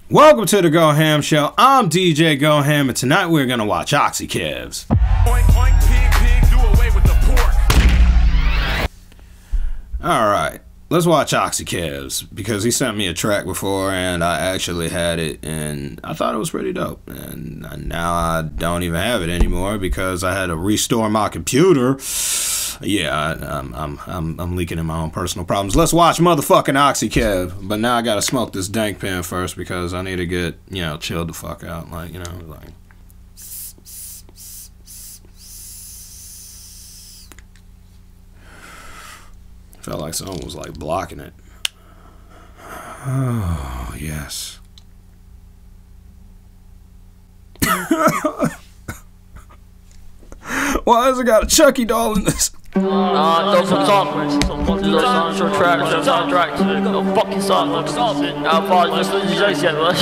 Welcome to the Go Ham Show. I'm DJ Go Ham, and tonight we're gonna watch Oxykevs. Oink, oink, pig, pig, do away with the pork. Alright, let's watch Oxykevs, because he sent me a track before, and I actually had it, and I thought it was pretty dope. And now I don't even have it anymore, because I had to restore my computer. Yeah, I'm leaking in my own personal problems. Let's watch motherfucking Oxykev. But now I gotta smoke this dank pen first because I need to get, you know, chilled the fuck out. Like, you know, like. Felt like someone was like blocking it. Oh, yes. Why has it got a Chucky doll in this? Those are songs. Those are short tracks. Those are tracks. No fucking songs. Now, Paul, just let you guys get one.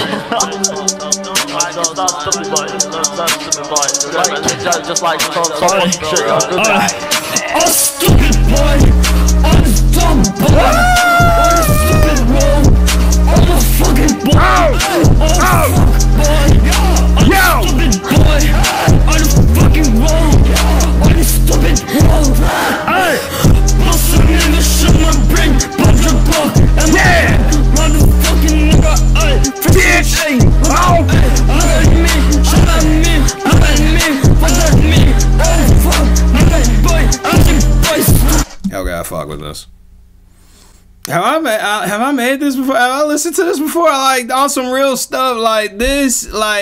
Stop stupid boy. Stop stupid boy. Just like some fucking shit. I'm a stupid boy. I'm a dumb boy. I'm a stupid boy. I'm a fucking boy. I'm a fuck boy. I'm a stupid boy. I'm a fucking wrong. I'm a stupid wrong. Hey, bustin' nigga, shit my brain, punch your block, and yeah, motherfucking nigga, ay, bitch, ay, look at me, shut at me, look at me, fuck at me, oh fuck, look at boy, I'm the boy. Okay, I fuck with this. Have I made this before? Have I listened to this before? Like on some real stuff, like this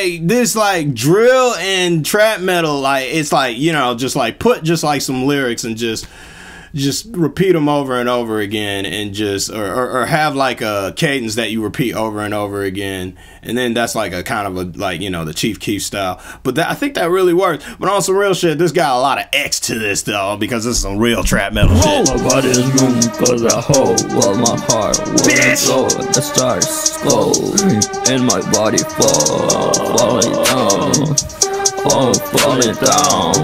drill and trap metal. Like it's like, you know, just like put just like some lyrics and just repeat them over and over again, and just or have like a cadence that you repeat over and over again, and then that's like a kind of a, like, you know, the Chief Keef style. But I think that really works. But on some real shit, this got a lot of X to this though, because this is some real trap metal shit. My body is room cause I hold while my heart will flow. The stars go and my body falling down. Fall it down,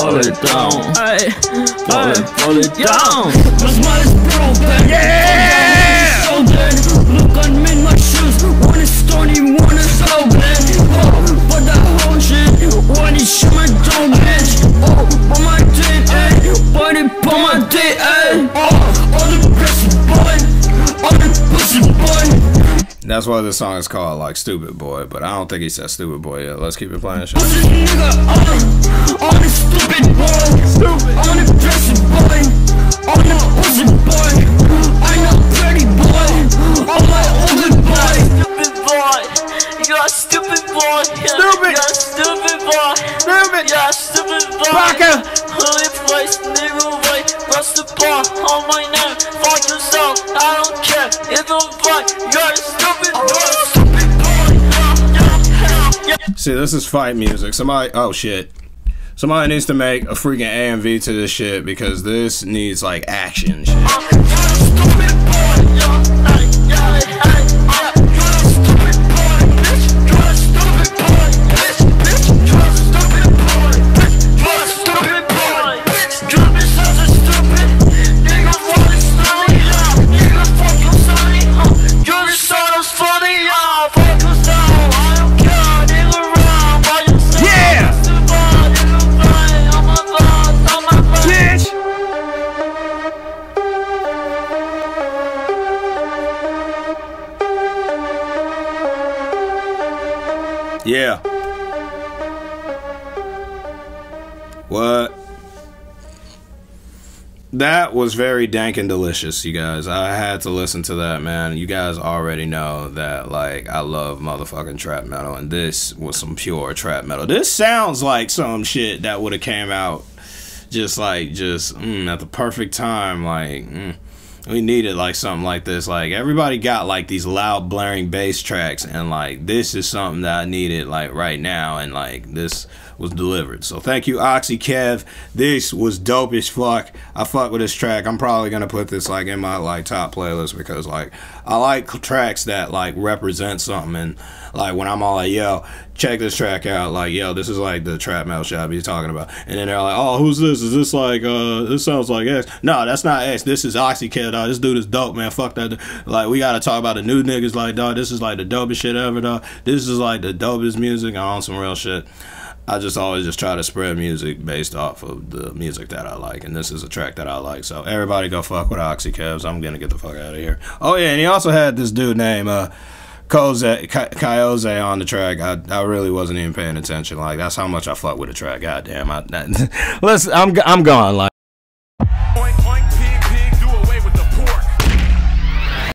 ay, fall it down. My smile is broken, yeah. So dead. Look at me in my shoes. One is stony, one is open. Oh, but the whole shit, one is shoot my dome, bitch. Oh, on my dick, ay, body on my dick, ay. Oh, all the pussy boy, all the pussy boy. That's why this song is called like Stupid Boy, but I don't think he said Stupid Boy yet. Let's keep it playing. Shit. Pussy nigga, I'm a stupid boy. I'm a pussy boy. I'm a pussy boy. I'm a pretty boy. I'm my older boy. Stupid boy. You're a stupid boy. Stupid. You're a stupid boy. Stupid. You're a stupid boy. Baka. Holy place, nigga, wait. Rust the bar on my name. Fuck yourself. I don't care. If I'm black, you're a stupid boy. Stupid boy. See, this is fight music. Somebody, oh shit. Somebody needs to make a freaking AMV to this shit, because this needs like action shit. Yeah. What? That was very dank and delicious, you guys. I had to listen to that, man. You guys already know that, like, I love motherfucking trap metal, and this was some pure trap metal. This sounds like some shit that would have came out just at the perfect time. Like, we needed like something like this. Like, everybody got like these loud blaring bass tracks, and like this is something that I needed like right now. And like this was delivered. So thank you, Oxy Kev. This was dope as fuck. I fuck with this track. I'm probably gonna put this like in my like top playlist because like I like tracks that like represent something, and like when I'm all like, yo, check this track out, like, yo, this is like the trap metal shit I be talking about, and then they're like, oh, who's this? Is this like this sounds like X? No, that's not X. This is Oxy Kev, dog. This dude is dope, man. Fuck that. Like, we gotta talk about the new niggas, like, dog, this is like the dopest shit ever, dog. This is like the dopest music. I'm on some real shit. I just always just try to spread music based off of the music that I like, and this is a track that I like. So everybody go fuck with Oxy Kevs. I'm gonna get the fuck out of here. Oh yeah, and he also had this dude named Kyoze on the track. I really wasn't even paying attention. Like, that's how much I fuck with the track. Goddamn, I'm gone. Like.